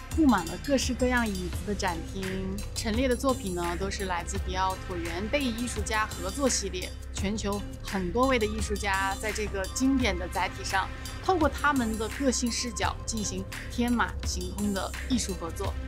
布满了各式各样椅子的展厅。陈列的作品呢，都是来自迪奥椭圆贝艺术家合作系列。全球很多位的艺术家在这个经典的载体上，透过他们的个性视角进行天马行空的艺术合作。